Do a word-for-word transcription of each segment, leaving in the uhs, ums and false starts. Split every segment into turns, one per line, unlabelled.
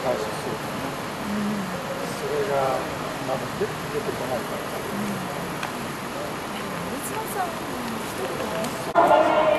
対処するとね、それがまだ出てこないから。
水野さん一人でね。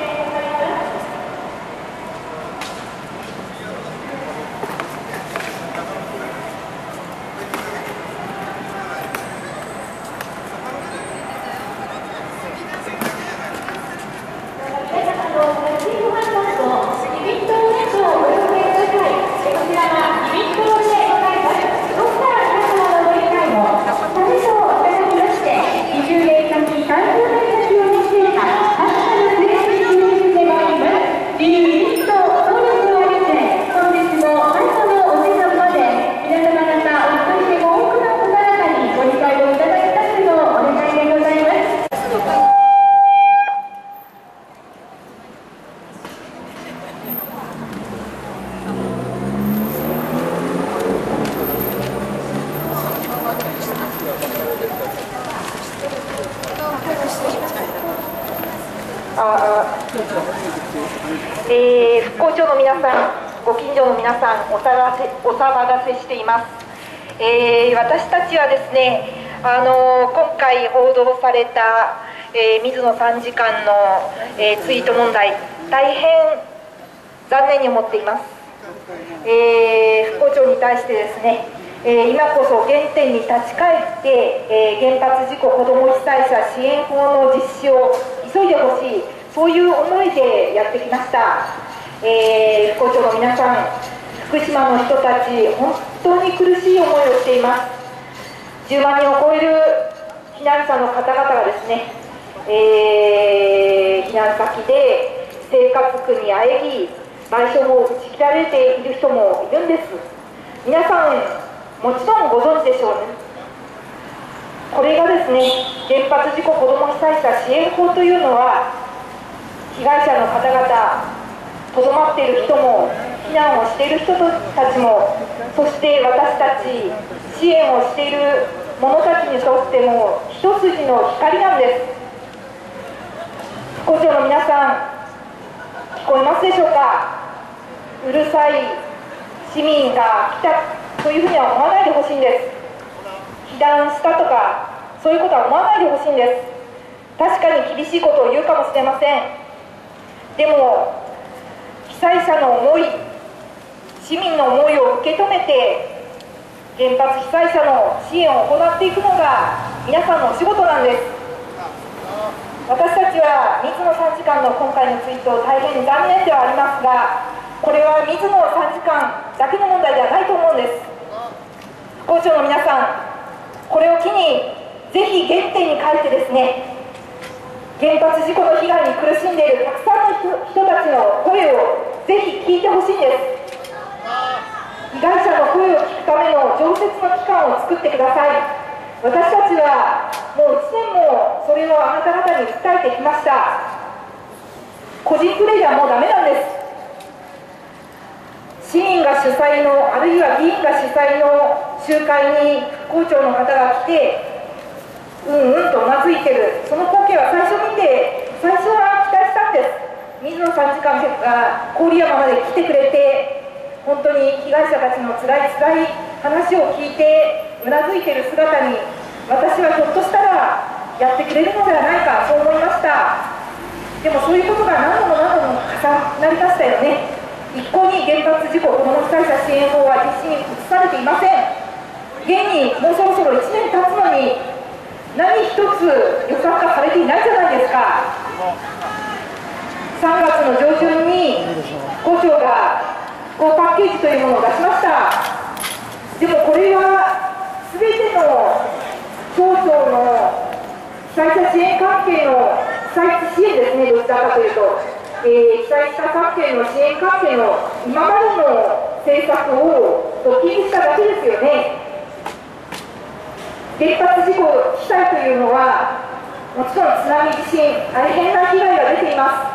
えー、復興庁の皆さん、ご近所の皆さん、お騒がせ、お騒がせしています。えー、私たちはですね、あのー、今回報道された、えー、水野参事官の、えー、ツイート問題、大変残念に思っています。えー、復興庁に対してですね、えー、今こそ原点に立ち返って、えー、原発事故子ども被災者支援法の実施を急いでほしい、そういう思いでやってきました。えー、復興庁の皆さん、福島の人たち、本当に苦しい思いをしています。じゅうまんにんを超える避難者の方々がですね、えー、避難先で生活苦にあえぎ、賠償を打ち切られている人もいるんです。皆さん、もちろんご存知でしょうね。これがですね、原発事故子ども被災者支援法というのは、被害者の方々、とどまっている人も、避難をしている人たちも、そして私たち、支援をしている者たちにとっても、一筋の光なんです。復興庁の皆さん、聞こえますでしょうか。うるさい市民が来たというふうには思わないでほしいんです。被弾したとか、そういうことは思わないでほしいんです。確かに厳しいことを言うかもしれません。でも、被災者の思い、市民の思いを受け止めて、原発被災者の支援を行っていくのが皆さんのお仕事なんです。私たちは水野参事官の今回のツイート、大変残念ではありますが、これは水野参事官だけの問題ではないと思うんです。復興庁の皆さん、これを機にぜひ原点に帰ってですね、原発事故の被害に苦しんでいるたくさんの 人, 人たちの声をぜひ聞いてほしいんです。被害者の声を聞くための常設の機関を作ってください。私たちはもういちねんもそれをあなた方に訴えてきました。個人プレイではもうダメなんです。市民が主催の、あるいは議員が主催の集会に復興庁の方が来て、うんうんとうなずいてる、その光景は最初見て、最初は期待したんです。水野参事官が郡山まで来てくれて、本当に被害者たちのつらいつらい話を聞いてうなずいている姿に、私はひょっとしたらやってくれるのではないか、そう思いました。でもそういうことが何度も何度も重なりましたよね。一向に原発事故子ども被災者支援法は実施に移されていません。現にもうそろそろいちねん経つのに、何一つ予算化されていないじゃないですか。さんがつの上旬に復興庁が復興パッケージというものを出しました。でもこれはすべての省庁の被災者支援関係の被災地支援ですね、どちらかというと、えー、被災した関係の支援関係の今までの政策をドッキングしただけですよね。原発事故被災というのは、もちろん津波、地震、大変な被害が出ています。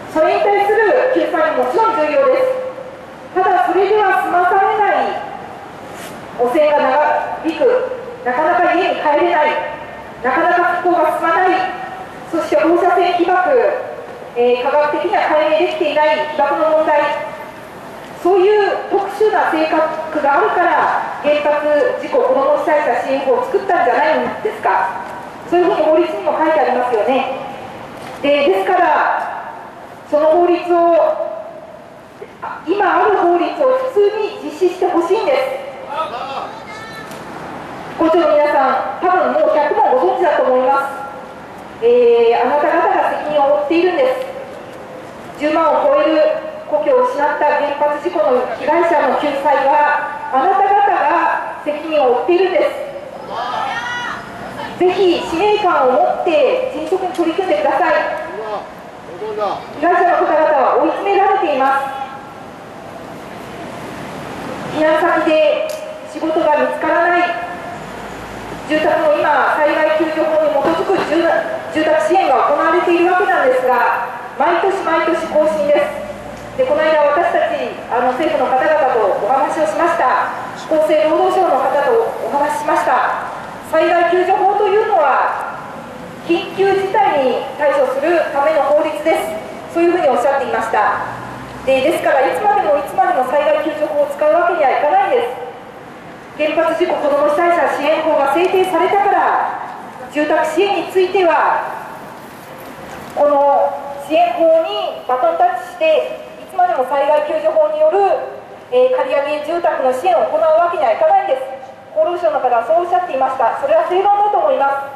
それに対する救済ももちろん重要です。ただ、それでは済まされない、汚染が長引く、なかなか家に帰れない、なかなか復興が進まない、そして放射線被曝、えー、科学的には解明できていない被曝の問題、そういう特殊殊な性格があるから原発事故子ども被災者支援法を作ったんじゃないんですか。そういうふうに法律にも書いてありますよね。でですからその法律を今ある法律を普通に実施してほしいんです。校長の皆さん、多分もうひゃくもんご存知だと思います。えー、あなた方が責任を負っているんです。じゅうまんを超える故郷を失った原発事故の被害者の救済はあなた方が責任を負っているんです。ぜひ使命感を持って迅速に取り組んでください。被害者の方々は追い詰められています。避難先で仕事が見つからない、住宅も今、災害救助法に基づく住宅支援が行われているわけなんですが、毎年毎年更新です。でこの間、私たちあの政府の方々とお話をしました。厚生労働省の方とお話ししました。災害救助法というのは、緊急事態に対処するための法律です。そういうふうにおっしゃっていました。でですから、いつまでもいつまでも災害救助法を使うわけにはいかないんです。原発事故子ども被災者支援法が制定されたから、住宅支援については、この支援法にバトンタッチして、いつまでも災害救助法による、えー、借り上げ住宅の支援を行うわけにはいかないんです。厚労省の方はそうおっしゃっていました。それは正論だと思います。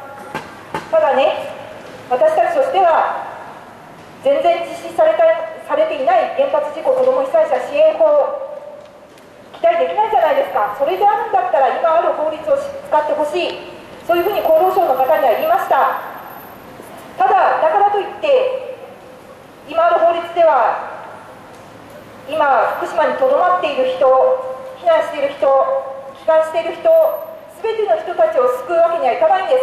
ただね、私たちとしては、全然実施されたされていない原発事故子ども被災者支援法、期待できないじゃないですか。それであるんだったら、今ある法律を使ってほしい、そういうふうに厚労省の方には言いました。ただ、だからといって、今ある法律では、今、福島にとどまっている人、避難している人、帰還している人、すべての人たちを救うわけにはいかないんです。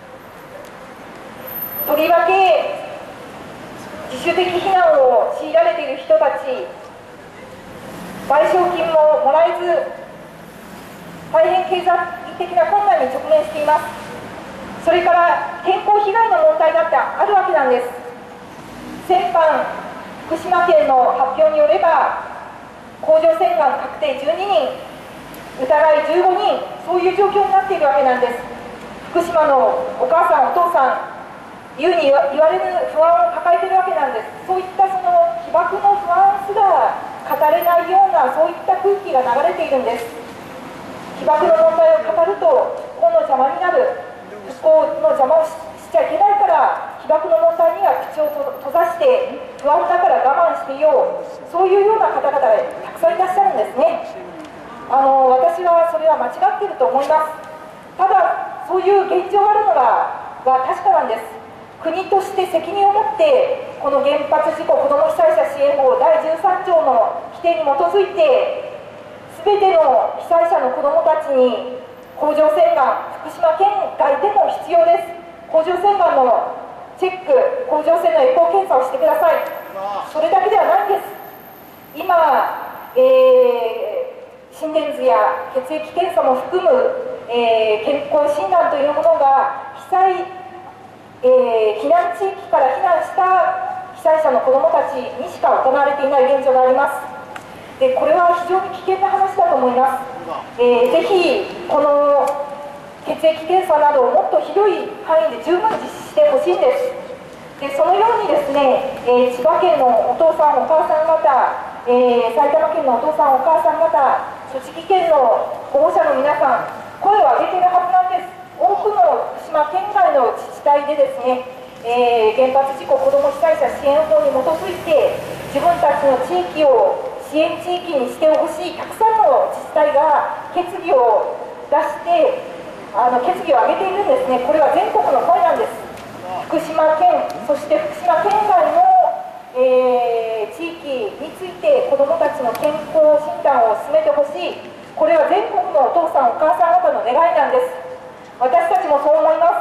とりわけ、自主的避難を強いられている人たち、賠償金ももらえず、大変経済的な困難に直面しています。それから健康被害の問題だってあるわけなんです。先般、福島県の発表によれば、甲状腺がん確定じゅうににん、疑いじゅうごにん、そういう状況になっているわけなんです。福島のお母さん、お父さん、言うに言われる不安を抱えているわけなんです。そういったその被爆の不安すら語れないような、そういった空気が流れているんです。被爆の問題を語ると復興の邪魔になる、復興の邪魔を し, しちゃいけないから、被爆の問題には口を閉ざして不安だから我慢していよう、そういうような方々がたくさんいらっしゃるんですね。あの私はそれは間違っていると思います。ただ、そういう現状があるのは確かなんです。国として責任を持ってこの原発事故子ども被災者支援法だいじゅうさんちょうの規定に基づいて、すべての被災者の子どもたちに甲状腺がん、福島県外でも必要です。甲状腺がんのチェック、甲状腺のエコー検査をしてください。それだけではないんです。今、えー、心電図や血液検査も含む、えー、健康診断というものが被災えー、避難地域から避難した被災者の子どもたちにしか行われていない現状があります。でこれは非常に危険な話だと思います。えー、ぜひこの血液検査などをもっと広い範囲で十分実施してほしいんです。でそのようにですね、えー、千葉県のお父さんお母さん方、えー、埼玉県のお父さんお母さん方、栃木県の保護者の皆さん、声を上げているはずなんです。多くの福島県外の自治体でですね、えー、原発事故子ども被災者支援法に基づいて自分たちの地域を支援地域にしてほしいたくさんの自治体が決議を出してあの決議を上げているんですね。これは全国の声なんです。福島県、そして福島県外の、えー、地域について子どもたちの健康診断を進めてほしい、これは全国のお父さんお母さん方の願いなんです。私たちもそう思います。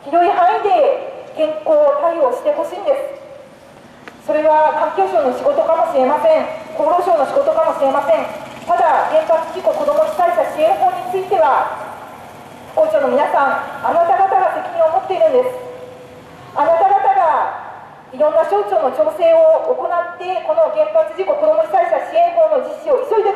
広い範囲で健康対応してほしいんです。それは環境省の仕事かもしれません。厚労省の仕事かもしれません。ただ、原発事故子ども被災者支援法については、厚労省の皆さん、あなた方が責任を持っているんです。あなた方がいろんな省庁の調整を行って、この原発事故子ども被災者支援法の実施を急いで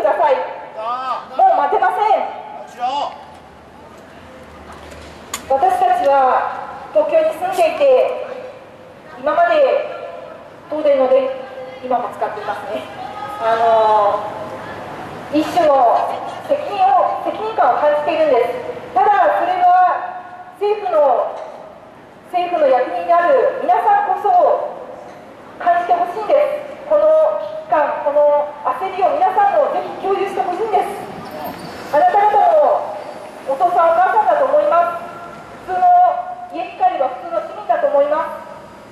一種の責任を責任感を感じているんです。ただそれは政府の政府の役人である皆さんこそ感じてほしいんです。この危機感、この焦りを皆さんもぜひ共有してほしいんです。あなた方のお父さんお母さんだと思います。普通の家光は普通の市民だと思います。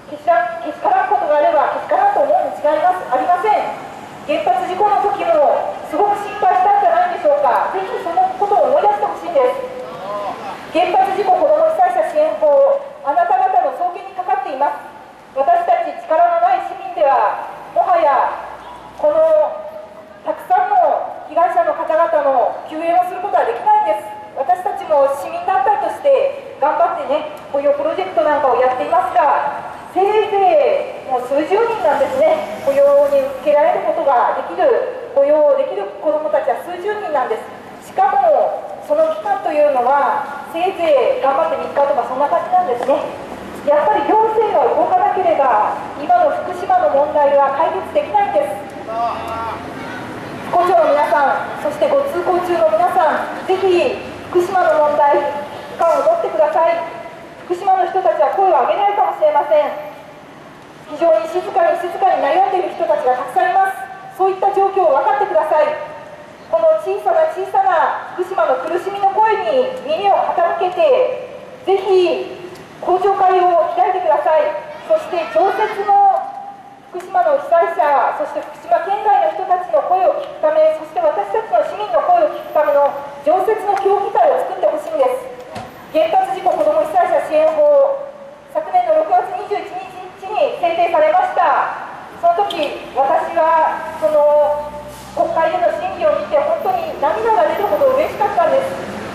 けしらけしからんことがあればけしからんと思うに違いますありません。原発事故の時もすごく心配したんじゃないでしょうか。ぜひそのことを思い出してほしいんです。原発事故子ども被災者支援法、あなた方の送金にかかっています。私たち力のない市民ではもはやこのたくさんの被害者の方々の救援をすることはできないんです。私たちも市民団体として頑張ってね、雇用プロジェクトなんかをやっていますが、せいぜいもう数十人なんですね。雇用に受けられることができる、雇用できる子どもたちは数十人なんです。しかもその期間というのはせいぜい頑張ってみっかとかそんな感じなんですね。やっぱり行政が動かなければ今の福島の問題は解決できないんです。副町の皆さん、そしてご通行中の皆さん、ぜひ福島の問題期間を取ってください。福島の人たちは声を上げないかもしれません。非常に静かに静かに悩んでいる人たちがたくさんいます。そういった状況を分かってください。この小さな小さな福島の苦しみの声に耳を傾けて、ぜひ公聴会を開いてください。そして常設の福島の被災者、そして福島県外の人たちの声を聞くため、そして私たちの市民の声を聞くための常設の協議会を作ってほしいんです。原発事故子ども被災者支援法、昨年のろくがつにじゅういちにちに制定されました。その時私はその国会での審議を見て本当に涙が出るほど嬉しかったんです。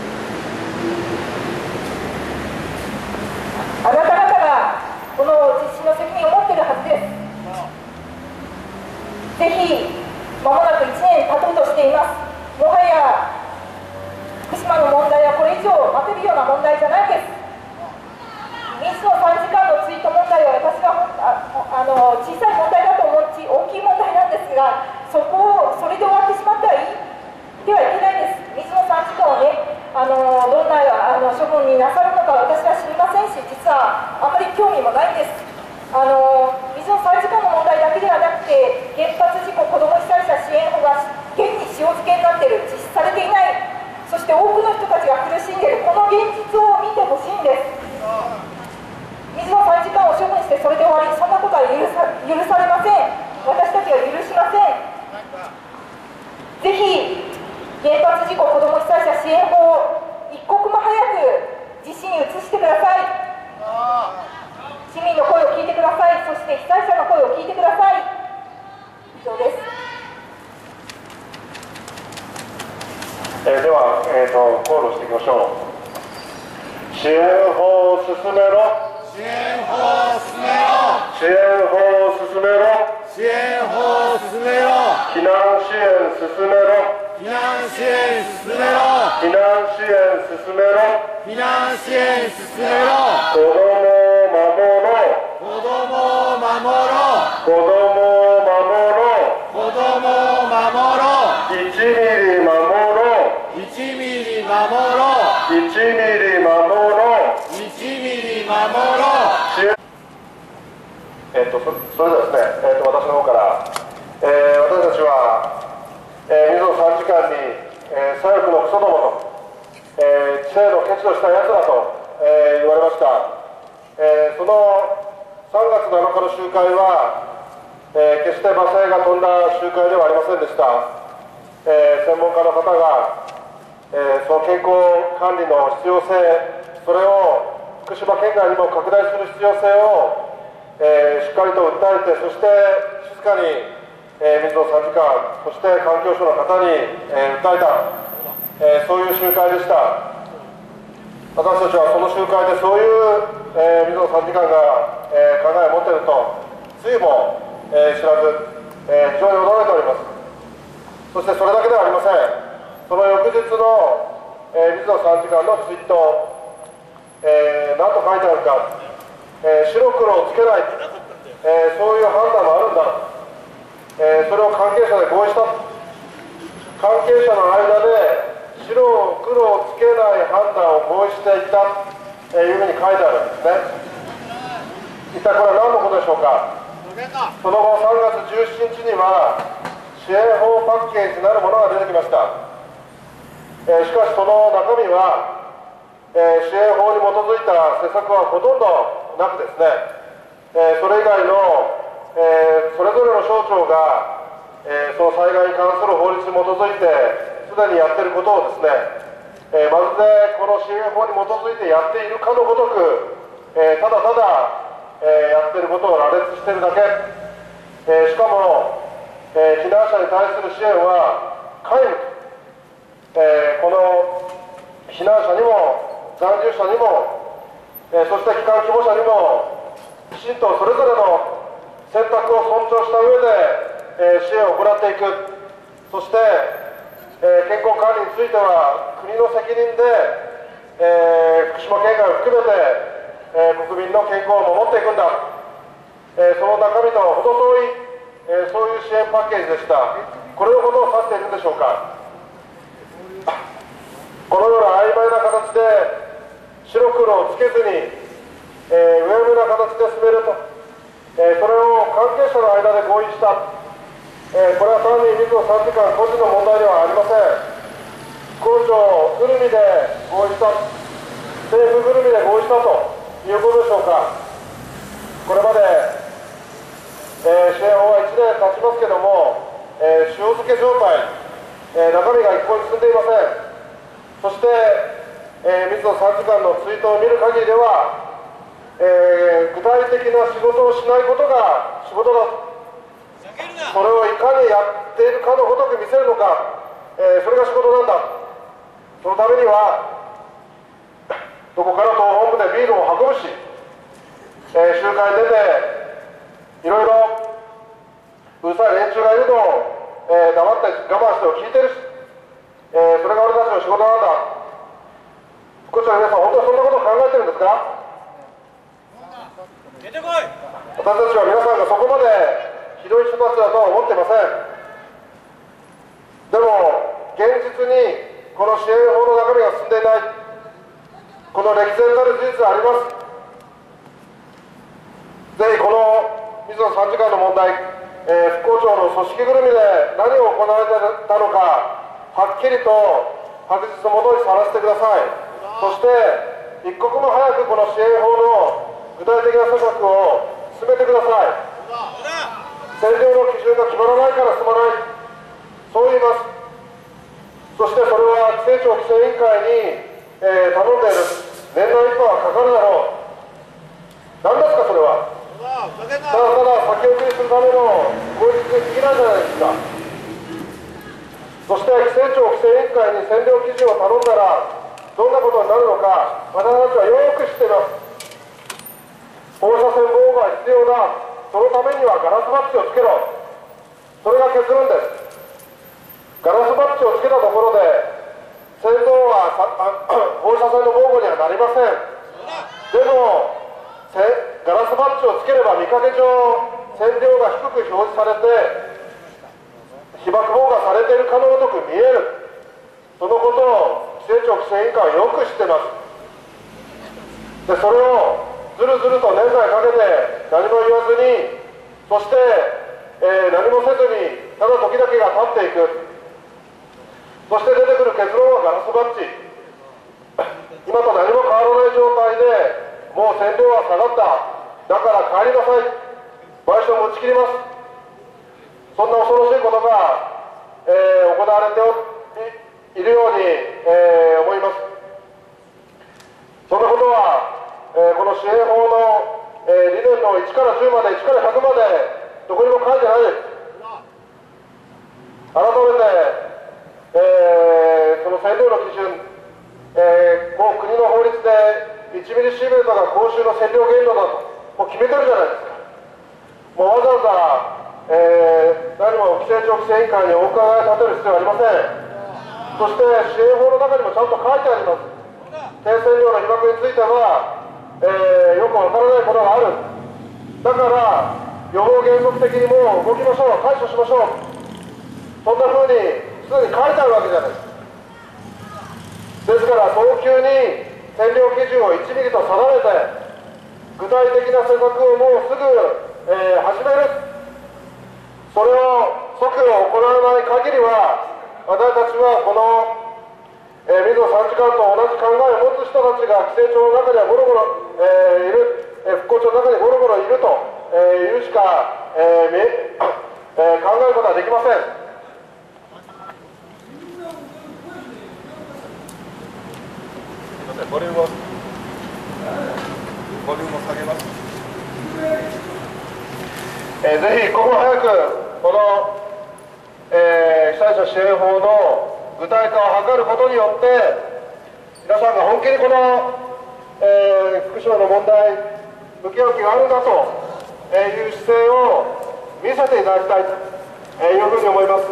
あなた方がこの実施の責任を持っているはずです。ぜひまもなくいちねん経とうとしています。もはや福島の問題はこれ以上待てるような問題じゃないです。水野さんじかんのツイート問題は私はああの小さい問題だと思うし大きい問題なんですが、そこをそれで終わってしまってはいではいけないです。水野さんじかんをね、あのどんなあの処分になさるのか私は知りませんし、実はあまり興味もないんです。あの水野さんじかんの問題だけではなくて、原発事故子ども被災者支援法が現に塩漬けになっている、実施されていない、そして多くの人たちが苦しんでいるこの現実を見てほしいんです。水野さんじかんを処分してそれで終わり、そんなことは許さ、許されません。私たちは許しません。ぜひ原発事故子ども被災者支援法を一刻も早く実施に移してください。市民の声を聞いてください。そして被災者の声を聞いてください。以上です。
えー、では、えーと、コールしていきましょう。支援法を進めろ。
支援法を進めろ。
支援法を進めろ。
支援法を進めろ。
避難支援進めろ。
避難支援進めろ。
避難支援進めろ。
避難支援進めろ。
子供を守ろう。
子供を守ろう。
子供を守ろう。
子供を守ろう。
いちミリ守ろう。
いちミリ守ろう。
いちミリ守ろう。
いちミリ守ろう。
えっと、そ, それではですね、えっと、私の方から、えー、私たちは、えー、水野さんじかんに、えー、左翼のクソどもと、えー、知性の欠如したやつだと、えー、言われました。えー、そのさんがつなのかの集会は、えー、決して罵声が飛んだ集会ではありませんでした。えー、専門家の方が、えー、その健康管理の必要性、それを福島県外にも拡大する必要性を、えー、しっかりと訴えて、そして静かに、えー、水野さんじかん、そして環境省の方に、えー、訴えた、えー、そういう集会でした。私たちはその集会でそういう、えー、水野さんじかんが、えー、考えを持っているとついも、えー、知らず、えー、非常に驚いております。そしてそれだけではありません。その翌日の、えー、水野さんじかんのツイート、えー、何と書いてあるか、えー、白黒をつけない、えー、そういう判断もあるんだ、えー、それを関係者で合意した、 関係者の間で白黒をつけない判断を合意していったというふうに書いてあるんですね。一体これは何のことでしょうか。その後さんがつじゅうしちにちには支援法パッケージなるものが出てきました。えー、しかしその中身は、えー、支援法に基づいた施策はほとんどなくですね、えー、それ以外の、えー、それぞれの省庁が、えー、その災害に関する法律に基づいてすでにやっていることをですね、えー、まるでこの支援法に基づいてやっているかのごとく、えー、ただただ、えー、やっていることを羅列しているだけ、えー、しかも、えー、避難者に対する支援は皆無、えー、この避難者にも残留者にも、えー、そして帰還希望者にもきちんとそれぞれの選択を尊重した上で、えー、支援を行っていく。そして、えー、健康管理については国の責任で、えー、福島県外を含めて、えー、国民の健康を守っていくんだ、えー、その中身とは程遠い、えー、そういう支援パッケージでした。これのことを指しているんでしょうか。このような曖昧な形で白黒をつけずに、えー、うやむやな形で進めると、えー、それを関係者の間で合意した、えー、これは単に水野参事官個人の問題ではありません。復興庁ぐるみで合意した、政府ぐるみで合意したということでしょうか。これまで、えー、支援法はいちねん経ちますけれども、えー、塩漬け状態、えー、中身が一向に進んでいません。そして、えー、水野参事官のツイートを見る限りでは、えー、具体的な仕事をしないことが仕事だと、それをいかにやっているかのごとく見せるのか、えー、それが仕事なんだ。そのためにはどこから党本部でビールを運ぶし、えー、集会に出ていろいろうるさい連中がいるのを、えー、黙って我慢して聞いてるし、えー、それが俺たちの仕事なんだ。福島の皆さん、本当にそんなことを考えてるんですか。出てこい。私たちは皆さんがそこまでひどい人たちだとは思っていません。でも現実にこの支援法の中身が進んでいない、この歴然たる事実があります。ぜひこの水野参事官の問題、えー、復興庁の組織ぐるみで何を行われたのか、はっきりと白日のもとにさらせてください。そして一刻も早くこの支援法の具体的な施策を進めてください。占領の基準が決まらないから進まない、そう言います。そしてそれは規制庁規制委員会に、えー、頼んでいる。年内いっぱいはかかるだろう。何ですかそれは。ただただ先送りするための口実に過ぎないじゃないですか。そして規制庁規制委員会に占領基準を頼んだらどんなことになるのか、私たちはよく知っています。放射線防護が必要だ、そのためにはガラスバッジをつけろ、それが結論です。ガラスバッジをつけたところで線道は放射線の防護にはなりません。でもガラスバッジをつければ見かけ上線量が低く表示されて被爆防護がされているかのごとく見える。そのことを規制庁規制委員会はよく知っています。でそれをずるずると年内かけて何も言わずに、そして、えー、何もせずにただ時だけが経っていく。そして出てくる結論はガラスバッジ。今と何も変わらない状態でもう線量は下がった、だから帰りなさい、賠償も打ち切ります。そんな恐ろしいことが、えー、行われているように、えー、思います。そんなことはえー、この支援法の、えー、理念のいちからじゅうまでいちからひゃくまでどこにも書いてないです。改めて、えー、その線量の基準、えー、もう国の法律でいちミリシーベルトが公衆の線量限度だともう決めてるじゃないですか。もうわざわざ、えー、何も規制庁規制委員会にお伺い立てる必要はありません。そして支援法の中にもちゃんと書いてあります。低線量の被爆についてはえー、よくわからないことがある。だから予防原則的にもう動きましょう、対処しましょう、そんなふうに進すでに書いてあるわけじゃないですか。ですから早急に占領基準をいちミリと定めて、具体的な施策をもうすぐ、えー、始める、それを即行わない限りは、私たちはこの、えー、水野参事官と同じ考えを持つ人たちが規制庁の中にはゴロゴロ、えー、いる、えー、復興庁の中にゴロゴロいると、えー、いうしか、えー見ええー、考えることはできません。ボリュームをボリュームを下げます。えー、ぜひここ早くこの、えー、被災者支援法の具体化を図ることによって皆さんが本気にこの、えー、福島の問題向き合う気があるんだという姿勢を見せていただきたいというふうに思います。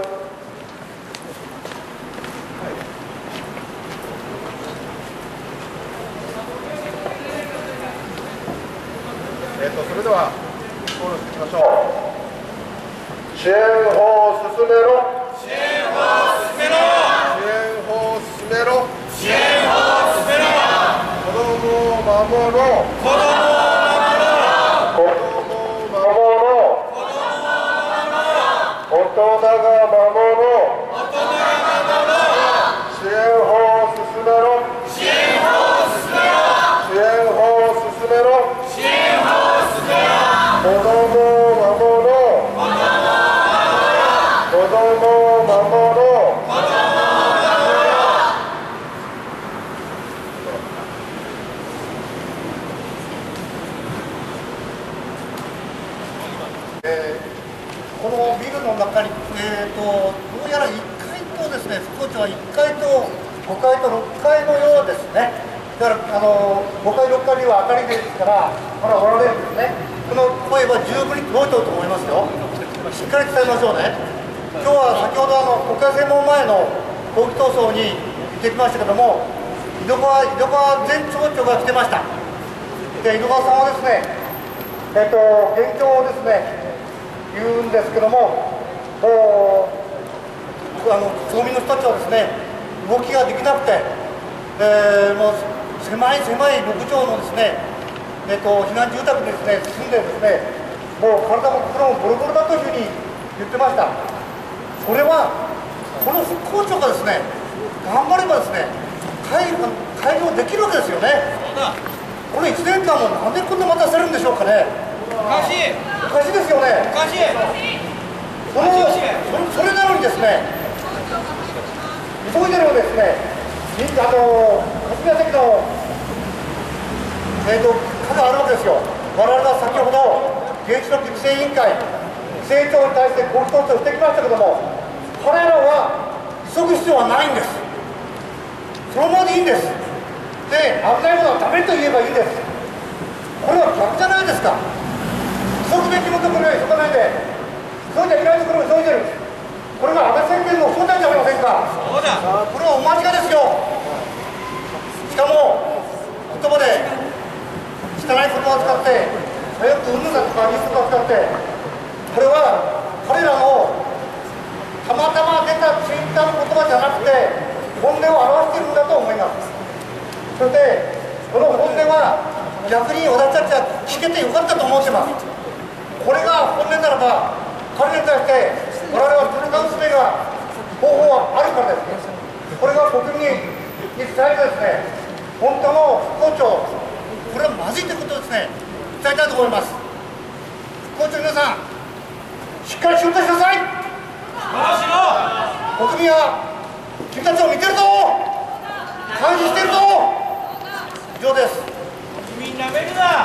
えー、とそれではコールしていきましょう。支援法を進めろ、支援法を進めろ、支援法を進めろ、支援法を進めろ、子どもを守ろう、子どもを守ろう、子どもを守ろう、子どもを守ろう、大人が守ろう、大人が守ろう、支援法を進めろ、支援法を進めろ、支援法を進めろ、支援法を進めろ、子どもを守ろう、子どもを守ろう、子どもを守ろう、子どもを守ろう。
えー、このビルの中に、えー、とどうやらいっかいとですね、復興庁はいっかいとごかいとろっかいのようですね。だからあのごかいろっかいには明かりですから、ほらおられるんですね。この声は十分に届いてると思いますよ。しっかり伝えましょうね。今日は先ほどあの国会正門前の抗議闘争に行ってきましたけども、井戸川井戸川前町長が来てました。で井戸川さんはですね、えっ、と現状をですね言うんですけども、もうあの町民の人たちはですね動きができなくて、えー、もう狭い狭いろくじょうのですね、えー、と避難住宅にですね住んでですね、もう体も心もボロボロだというふうに言ってました。それはこの復興庁がですね頑張ればですね改改良できるわけですよね。これいちねんかんもなんでこんな待たせるんでしょうかね。おかしいおかしいですよね。おかしいその そ, それなのにですね急いでるのですね、あの霞が関のえーと数あるわけですよ。我々は先ほど原子力規制委員会規制庁に対して抗議闘争をしてきましたけども、彼らは急ぐ必要はないんです。そのままでいいんです。で危ないものはダメと言えばいいんです。これは逆じゃないですか。急ぐべきもところは急がないで、急いでいないところを急いでる。これが安倍政権のそうなんじゃありませんか。そうだ、これはお間違いですよ。しかも言葉で汚い言葉を使ってよくうんぬんだとか言う言葉を使って、これは彼らのたまたま出たツイッターの言葉じゃなくて本音を表しているんだと思います。そしてこの本音は逆に私たちは聞けてよかったと思ってます。これが本音ならば彼らに対して我々は戦う術が方法はあるからです。これが国民に伝えてですね、本当の復興庁、これはまずいということをですね伝えたいと思います。復興庁の皆さん、しっかり仕事しなさい。国民は君たちを見てるぞ、監視してるぞ。以上です。
みんなめるな。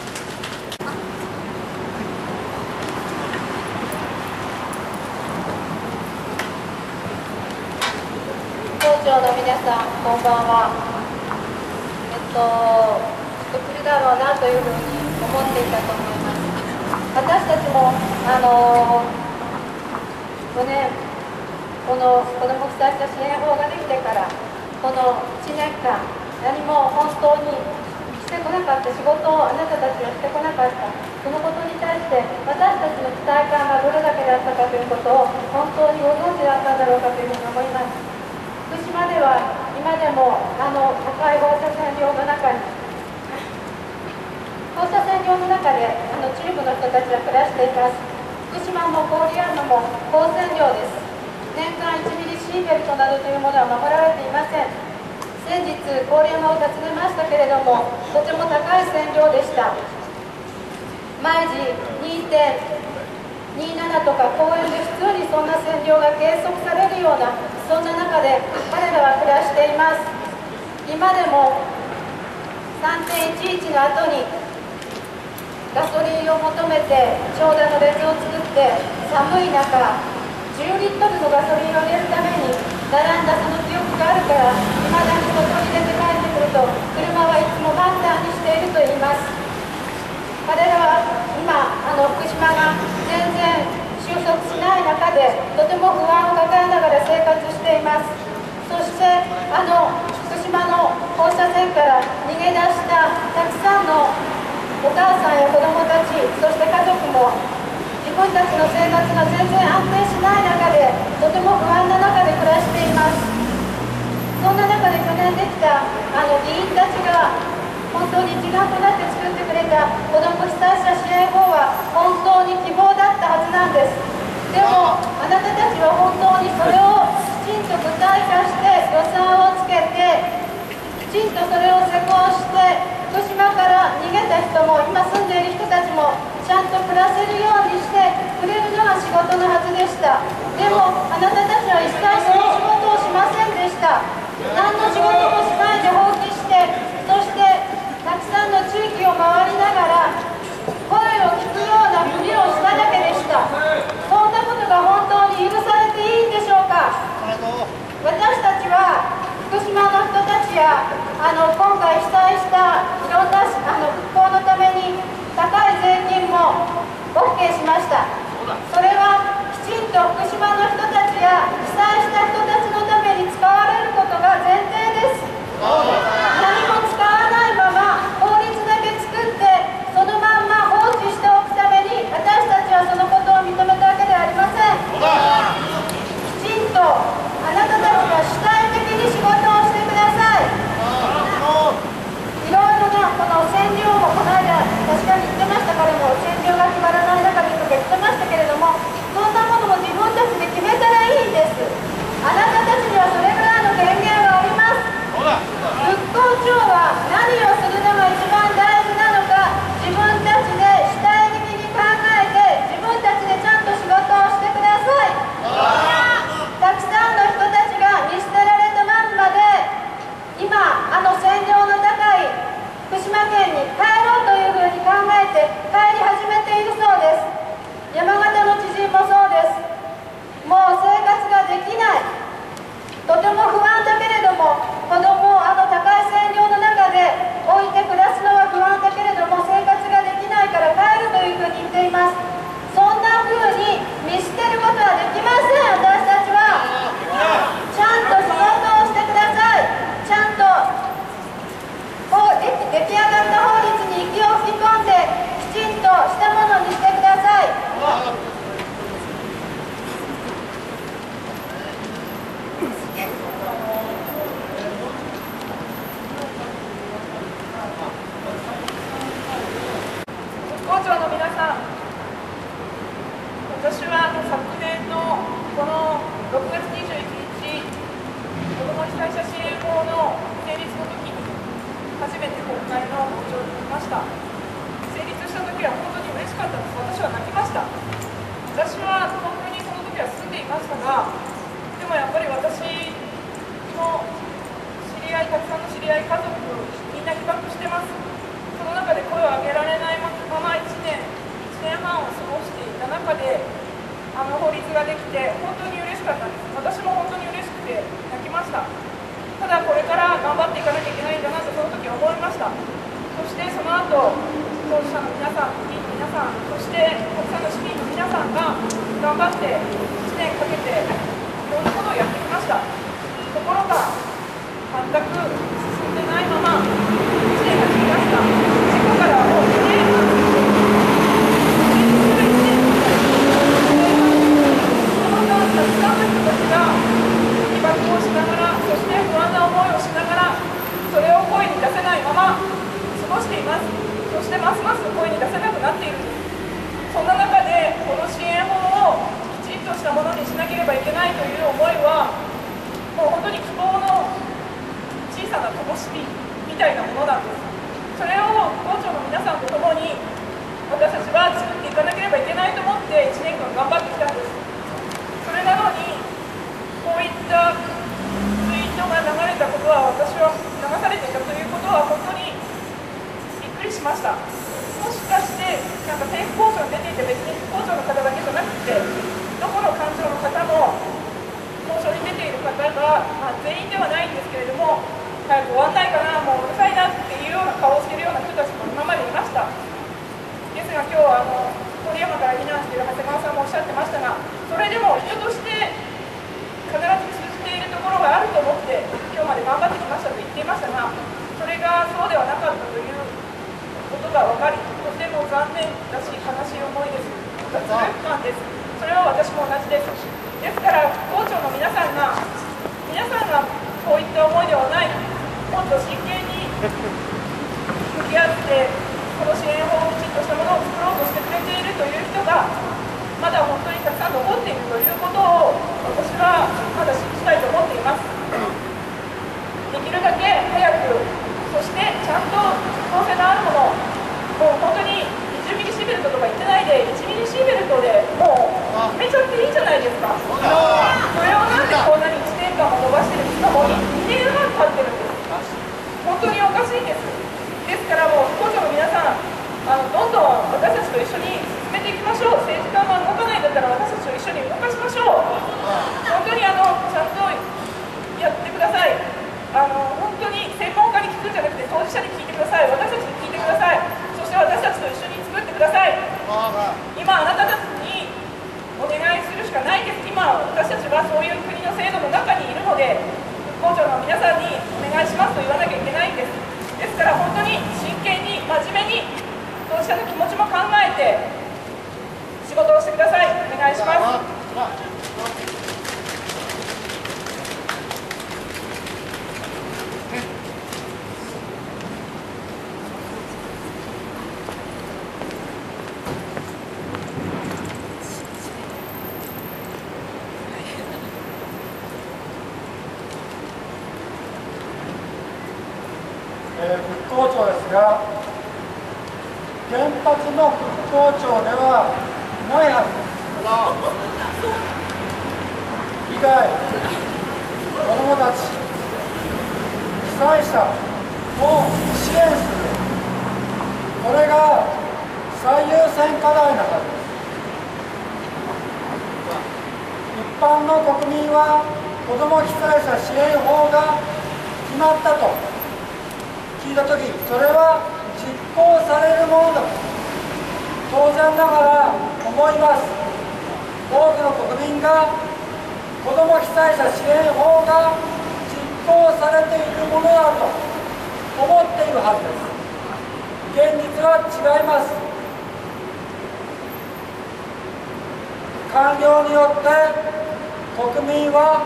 副町の皆さん、こんばんは。えっと、ちょっと来るだろうなというふうに思っていたと思います。私たちも、あの去年、この子ども被災者支援法ができてから、このいちねんかん、何も本当に被してこなかった仕事をあなたたちはしてこなかった。そのことに対して私たちの期待感がどれだけだったかということを本当にご存知だったんだろうかというふうに思います。福島では今でもあの高い放射線量の中に放射線量の中であの中部の人たちは暮らしています。福島も郡山も放線量です。年間いちミリシーベルトなどというものは守られていません。先日郡山を訪ねましたけれども、とても高い線量でした。毎時 にてんにじゅうなな とか公園で普通にそんな線量が計測されるような、そんな中で彼らは暮らしています。今でも さんてんいちいち の後にガソリンを求めて長蛇の列を作って、寒い中じゅうリットルのガソリンを入れるために並んだその記憶があるから、いまだに外に出て帰ってくると車はいつも満タンにしていると言います。彼らは今あの福島が全然収束しない中でとても不安を抱えながら生活しています。そしてあの福島の放射線から逃げ出したたくさんのお母さんや子どもたち、そして家族も自分たちの生活が全然安定しない中でとても不安な中で暮らしています。そんな中で去年できたあの議員たちが本当に一丸となって作ってくれた子ども被災者支援法は本当に希望だったはずなんです。でもあなたたちは本当にそれをきちんと具体化して予算をつけて、きちんとそれを施行して福島から逃げた人も今住んでいる人たちもちゃんと暮らせるようにしてくれるのが仕事のはずでした。でもあなたたちは一切その仕事をしませんでした。何の仕事もしないで放棄して、そしてたくさんの地域を回りながら声を聞くようなふりをしただけでした。そんなことが本当に許されていいんでしょうか。私たちは福島の人たちやあの今回被災したいろんなあの復興のために高い税金も オーケー しました。それはきちんと福島の人たちや被災した人たちのために使われることが前提です。何も使わないまま法律だけ作ってそのまんま放置しておくために私たちはそのことを認めたわけではありません。きちんとあなたたちは主体的に仕事をしてください。いろいろなこの占領もこの間確かに言ってましたからも占領が決まらない中でとか言ってましたけれども、そんなものも自分たちで決めたらいいんです。あなたたちにはそれぐらいの権限があります。復興庁は何をするのが一番大事なのか、自分たちで主体的に考えて自分たちでちゃんと仕事をしてください。たくさんの人たちが見捨てられたまんまで今あの線量の高い福島県に帰ろうというふうに考えて帰り始めているそうです。山形の知人もそうです。もう生活ができない、とても不安だけれども子供をあの高い線量の中で置いて暮らすのは不安だけれども生活ができないから帰るというふうに言っています。そんなふうに見捨てることはできません。私たちはちゃんと仕事をしてください。ちゃんと出来上がった法律に息を吹き込んできちんとしたものにしてください。
工場の皆さん、私は昨年のこのろくがつにじゅういちにち子ども被災者支援法の成立の時に初めて国会の傍聴に来ました。成立した時は本当に嬉しかったです。私は泣きました。私は東京にその時は住んでいましたが、でもやっぱり私の知り合い、たくさんの知り合い、家族みんな被爆してます。その中で声を上げられないままいちねん、いちねんはんを過ごしていた中であの法律ができて本当に嬉しかったんです。私も本当に嬉しくて泣きました。ただこれから頑張っていかなきゃいけないんだなとその時思いました。そしてその後当事者の皆さん、議員の皆さん、そして国際の市民の皆さんが頑張っていちねんかけていろんなことをやってきました。ところが全く進んでないままいちねんが過ぎました。 灯火みたいなものなんです。それを校長の皆さんと共に私たちは作っていかなければいけないと思っていちねんかん頑張ってきたんです。それなのにこういったツイートが流れたことは、私は流されていたということは本当にびっくりしました。もしかしてなんか転校長に出ていて、別に校長の方だけじゃなくてどこの官庁の方も交渉に出ている方が、まあ、全員ではないんですけれども、早く終わんないかな、もううるさいなっていうような顔をしているような人たちも今までいました。ですが今日はあの郡山から避難している長谷川さんもおっしゃってましたが、それでも人として必ず通じているところがあると思って今日まで頑張ってきましたと言っていましたが、それがそうではなかったということが分かり、とても残念だし悲しい思いです。脱力感です。それは私も同じです。ですから校長の皆さんが皆さんがこういった思いではない、もっと真剣に向き合ってこの支援法をきちんとしたものを作ろうとしてくれているという人がまだ本当にたくさん残っているということを私はまだ信じたいと思っています。できるだけ早く、そしてちゃんと実効性のあるもの、もう本当ににじゅうミリシーベルトとか言ってないでいちミリシーベルトでもう決めちゃっていいじゃないですか。それをなんでこんなにいちねんかんも伸ばしてるんですか。もうにねんはん経ってるんです。本当におかしいんです。ですからもう校長の皆さん、あのどんどん私たちと一緒に進めていきましょう。政治家が動かないんだったら私たちと一緒に動かしましょう。本当にあのちゃんとやってください。あの本当に専門家に聞くんじゃなくて当事者に聞いてください。私たちに聞いてください。そして私たちと一緒に作ってください。今あなたたちにお願いするしかないです。今私たちはそういう国の制度の中にいるので、校長の皆さんにお願いしますと言わなきゃいけないんです。ですから本当に真剣に真面目に当事者の気持ちも考えて仕事をしてください。お願いします。
えー、復興庁ですが、原発の復興庁ではないはずです。以外、子どもたち、被災者を支援する、これが最優先課題なはずです。一般の国民は子ども被災者支援法が決まったと聞いたとき、それは実行されるものだと当然ながら思います。多くの国民が子ども被災者支援法が実行されているものだと思っているはずです。現実は違います。官僚によって国民は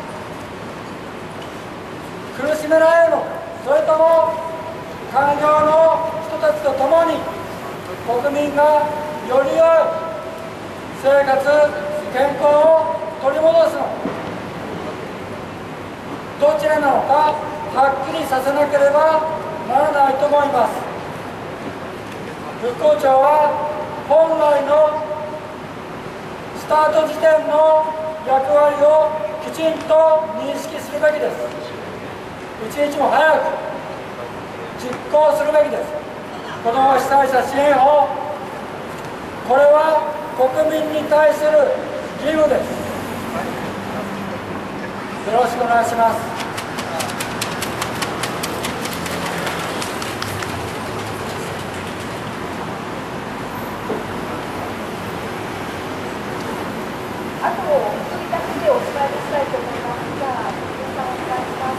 苦しめられるのか、それとも官僚の人たちと共に国民がより良い生活、健康を取り戻すのか、どちらなのかはっきりさせなければならないと思います。復興庁は本来のスタート時点の役割をきちんと認識するべきです。一日も早く実行するべきです。子ども被災者支援法、これは国民に対する義務です。よろしくお願いします。
あと一人だけでお伝えしたいと思います。じゃあ、皆さんお願いします。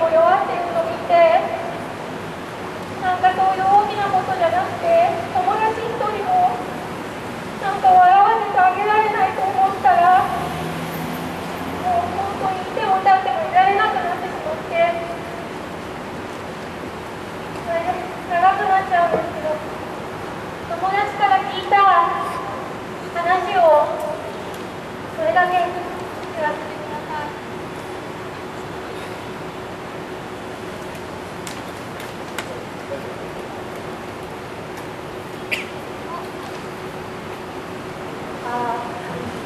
を弱っているのを見て、なんかそういう大きなことじゃなくて、友達一人もなんか笑わせてあげられないと思ったら、もう本当にいても立ってもいられなくなってしまって、それで長くなっちゃうんですけど、友達から聞いた話をそれだけ聞かせてください。あー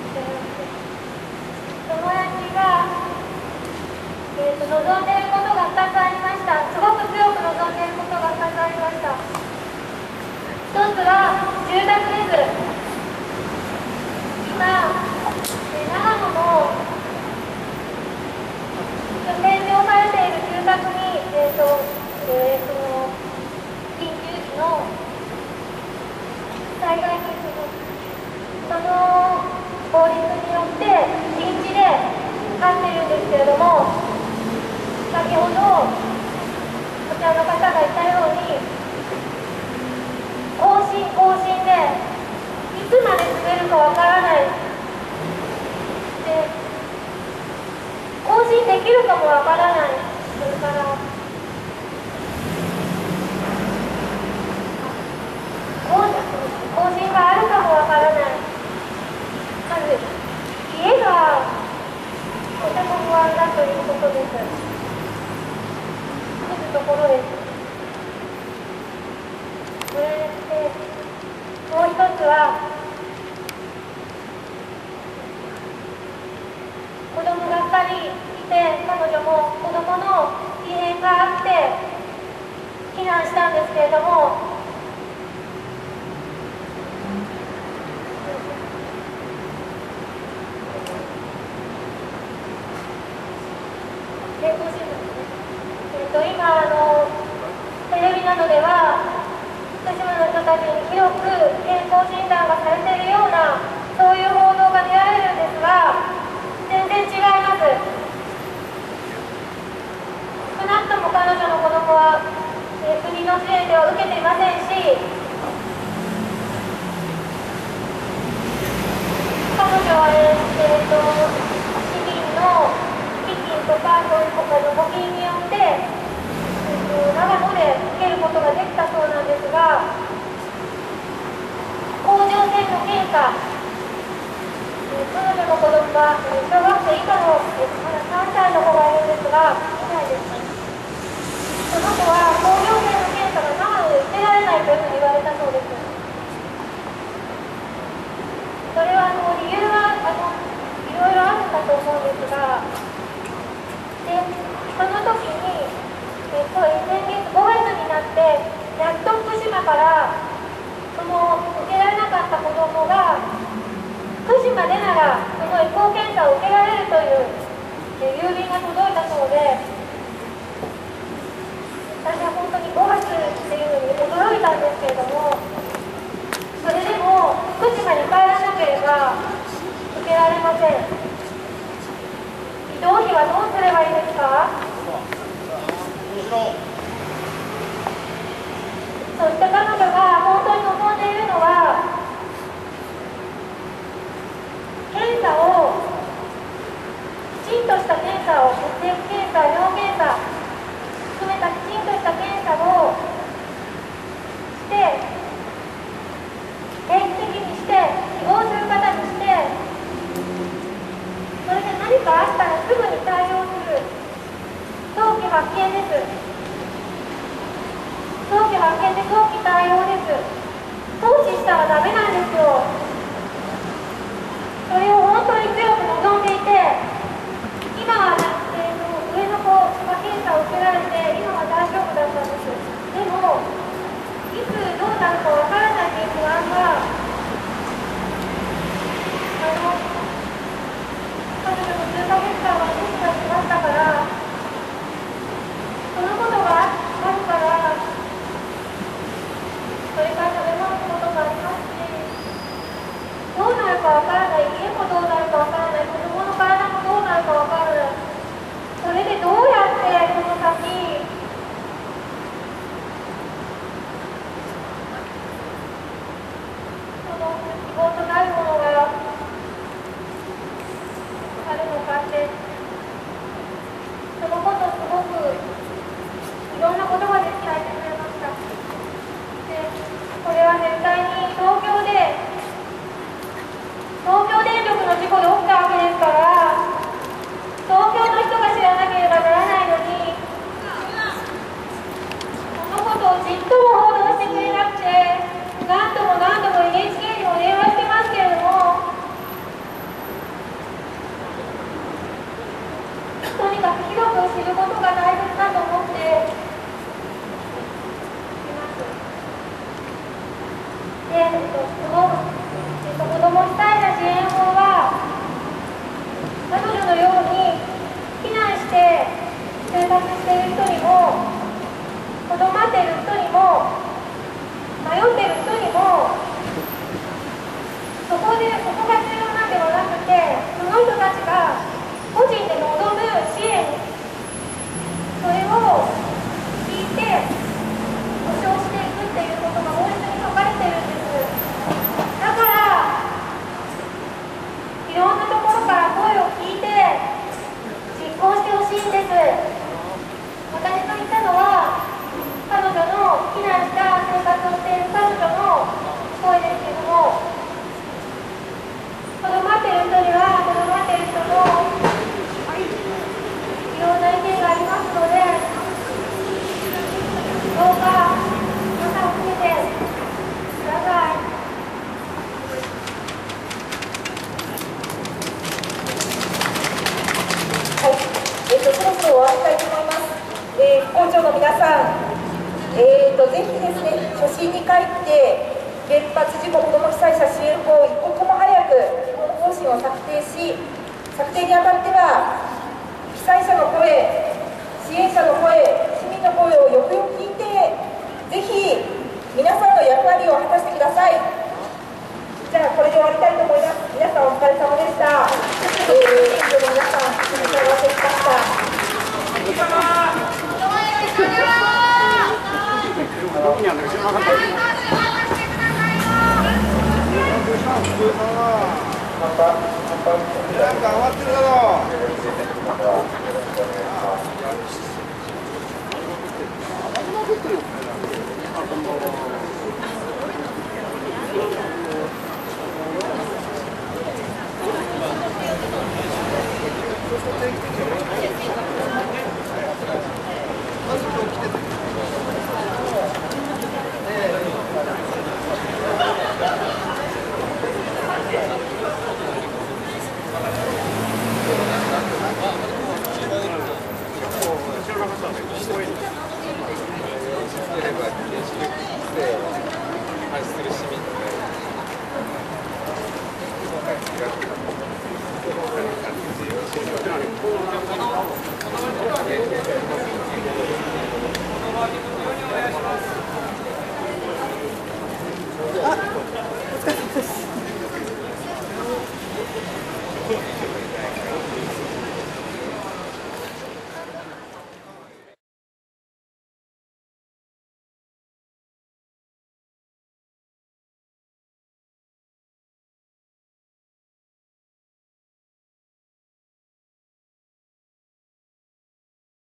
友達が、えーと、望んでいることがふたつありました。すごく強く望んでいることがふたつありました。ひとつは住宅です。今、えー、長野の占領されている住宅に、えーとえー、その緊急時の災害緊急のその法律によって臨時で飼っているんですけれども、先ほどこちらの方が言ったように、更新更新でいつまで住めるかわからないで、更新できるかもわからない、それから更新があるかもわからない、まず家がとても不安だということです。まずところです。それでもう一つは、子供がふたりいて、彼女も子供の異変があって避難したんですけれども、えっと、今あのテレビなどでは福島の人たちに広く健康診断がされているような、そういう報道が見られるんですが、全然違います。少なくとも彼女の子供は、えー、国の支援では受けていませんし、彼女は、えーえー、と市民の基金とかそういう他の募金によって、えー、と長野で受けることができたそうなんですが、甲状腺の検査、えー、彼女の子供は、えー、小学生以下の、えー、まださんさいの子がいるんですが、いないですね。その子は甲状腺の検査が長野で受けられないというふうに言われたそうです。それはあの理由はあのいろいろあるんだと思うんですが、でその時に、えっと、先月ごがつになってやっと福島からその受けられなかった子どもが福島でならそのエコー検査を受けられるという、え郵便が届いたそうで、私は本当にごがつっていうのに驚いたんですけれども、それでも福島に帰らなければ受けられません。移動費はどうすればいいですか？そして彼女が本当に望んでいるのは、検査をきちんとした検査を、血液検査、尿検査含めたきちんとした検査をして定期的にして、希望する方にして、それで何かあったらすぐに対応する、早期発見です。早期発見で早期対応です。放置したらダメなんですよ。それを本当に強く望んでいて、今は、えー、と上の子が検査を受けられて、今は大丈夫だったんです。でもいつどうなるかわからないという不安が、あの彼女の数ヶ月間はミスがしましたから、そのことがあるから、それから食べ物のことがありますし、どうなるかわからない、家もどうなるかわからない、子供の体もどうなるかわからない、それでどうやってこの助にかく広く知ることが大切だと思っています。で、えっと、この、えっと、子ども被災者支援法は、彼女のように避難して生活している人にも、とどまっている人にも、迷っている人にも、そこで、そこが重要なんではなくて、その人たちが個人で望む支援、それを聞いて、保障していくっていうことが法律に書かれているんです。だから、いろんなところから声を聞いて、実行してほしいんです。私が言ったのは、彼女の避難した生活をしている彼女の声ですけども、とどまっている人にはとどまっている人のいろんな意見がありますので、どうか皆さん含めてください。
はい、えっと、そろそろ終わりたいと思います。えー、副校長の皆さん、えーと、ぜひですね、初心に帰って、原発事故子ども被災者支援法を一刻も早く基本方針を策定し、策定にあたっては、被災者の声、支援者の声、市民の声をよくよく聞いて、ぜひ皆さんの役割を果たしてください。じゃあ、これで終わりたいと思います。皆さんお疲れ様でした。えー、選挙の皆さん、お疲れ様でした。
なんか上がってるだろ
あ